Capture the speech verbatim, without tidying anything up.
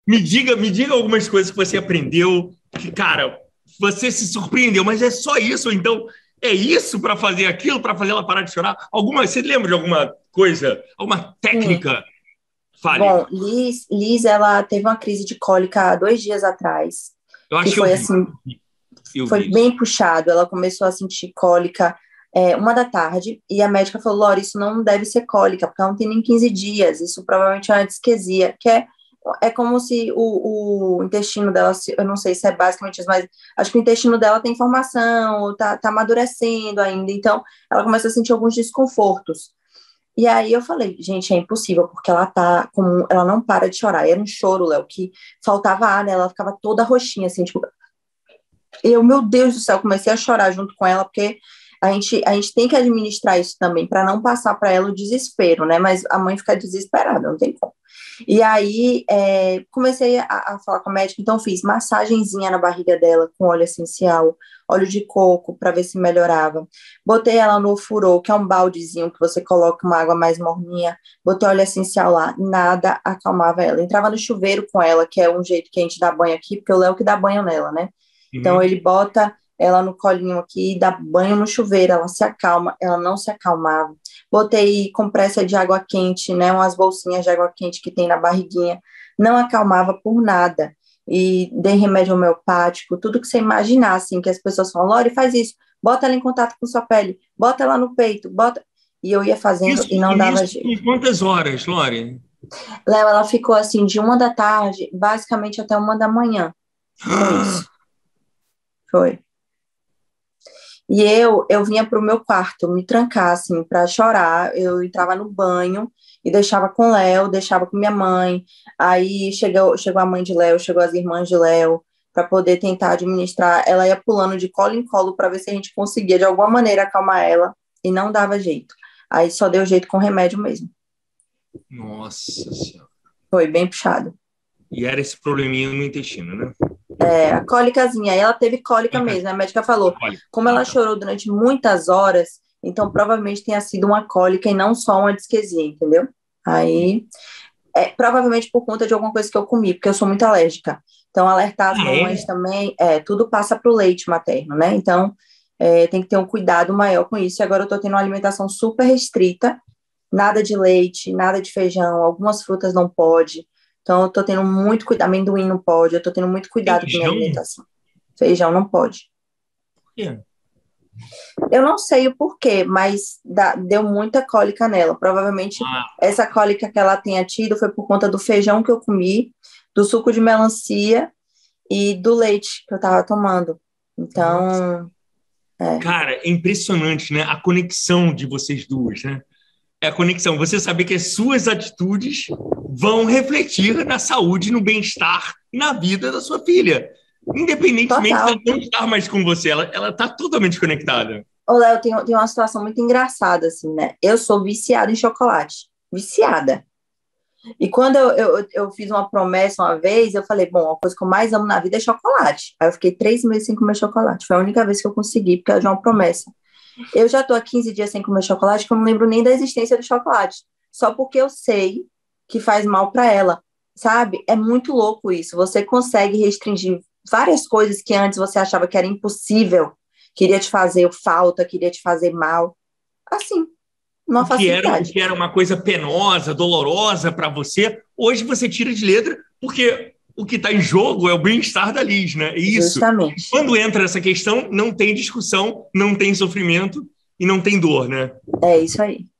Me diga, me diga algumas coisas que você aprendeu, que, cara, você se surpreendeu, mas é só isso? Então, é isso para fazer aquilo, para fazer ela parar de chorar? Alguma, você lembra de alguma coisa, alguma Sim. técnica? Fale. Bom, Liz, Liz, ela teve uma crise de cólica há dois dias atrás, Eu que acho que eu foi vi. assim, Eu foi vi isso. bem puxado. Ela começou a sentir cólica é, uma da tarde, e a médica falou, Lore, isso não deve ser cólica, porque ela não tem nem quinze dias, isso provavelmente é uma disquesia, que é, é como se o, o intestino dela, se- eu não sei se é basicamente isso, mas acho que o intestino dela tem formação, tá, tá amadurecendo ainda, então ela começa a sentir alguns desconfortos. E aí eu falei, gente, é impossível, porque ela tá com, ela não para de chorar. E era um choro, Léo, que faltava ar, né? Ela ficava toda roxinha, assim, tipo, eu, meu Deus do céu, comecei a chorar junto com ela, porque a gente, a gente tem que administrar isso também, para não passar para ela o desespero, né? Mas a mãe fica desesperada, não tem como. E aí é, comecei a, a falar com a médica, então fiz massagenzinha na barriga dela com óleo essencial, óleo de coco, para ver se melhorava. Botei ela no ofurô, que é um baldezinho que você coloca uma água mais morninha, botei óleo essencial lá, nada acalmava ela. Entrava no chuveiro com ela, que é um jeito que a gente dá banho aqui, porque o Léo que dá banho nela, né? Então Uhum. ele bota ela no colinho aqui, dá banho no chuveiro, ela se acalma, ela não se acalmava. Botei compressa de água quente, né, umas bolsinhas de água quente que tem na barriguinha, não acalmava por nada. E dei remédio homeopático, tudo que você imaginar, assim, que as pessoas falam, Lore, faz isso, bota ela em contato com sua pele, bota ela no peito, bota... E eu ia fazendo Isso, e não e dava isso jeito. em quantas horas, Lore? Léo, ela ficou assim, de uma da tarde, basicamente até uma da manhã, com isso. Foi. E eu, eu vinha para o meu quarto me trancar, assim, para chorar. Eu entrava no banho e deixava com o Léo, deixava com minha mãe. Aí chegou, chegou a mãe de Léo, chegou as irmãs de Léo, para poder tentar administrar. Ela ia pulando de colo em colo para ver se a gente conseguia, de alguma maneira, acalmar ela, e não dava jeito. Aí só deu jeito com remédio mesmo. Nossa Senhora. Foi bem puxado. E era esse probleminha no intestino, né? É, a cólicazinha, aí ela teve cólica Cólica. mesmo. A médica falou, Cólica. como Ah, ela tá. chorou durante muitas horas, então provavelmente tenha sido uma cólica e não só uma disquesia, entendeu? Aí, é, provavelmente por conta de alguma coisa que eu comi, porque eu sou muito alérgica. Então, alertar as Ah, mamães é? também, é, tudo passa para o leite materno, né? Então, é, tem que ter um cuidado maior com isso. E agora eu tô tendo uma alimentação super restrita, nada de leite, nada de feijão, algumas frutas não pode. Então, eu tô tendo muito cuidado, amendoim não pode, eu tô tendo muito cuidado com minha Feijão? alimentação. Feijão não pode. Por quê? Eu não sei o porquê, mas dá- deu muita cólica nela. Provavelmente Ah, essa cólica que ela tenha tido foi por conta do feijão que eu comi, do suco de melancia e do leite que eu tava tomando. nossa. Então, é, Cara, é impressionante, né? A conexão de vocês duas, né? É a conexão. Você saber que as suas atitudes vão refletir na saúde, no bem-estar e na vida da sua filha. Independentemente dela total. não estar mais com você, ela, ela tá totalmente conectada. Ô, Léo, tem, tem uma situação muito engraçada, assim, né? Eu sou viciada em chocolate. Viciada. E quando eu, eu, eu fiz uma promessa uma vez, eu falei, bom, a coisa que eu mais amo na vida é chocolate. Aí eu fiquei três meses sem comer chocolate. Foi a única vez que eu consegui, porque era de uma promessa. Eu já tô há quinze dias sem comer chocolate, que eu não lembro nem da existência do chocolate. Só porque eu sei que faz mal para ela, sabe? É muito louco isso. Você consegue restringir várias coisas que antes você achava que era impossível, queria te fazer falta, queria te fazer mal. Assim, numa O que era, o facilidade. que era uma coisa penosa, dolorosa para você, hoje você tira de letra, porque o que está em jogo é o bem-estar da Liz, né? É isso. E Justamente. quando entra essa questão, não tem discussão, não tem sofrimento e não tem dor, né? É isso aí.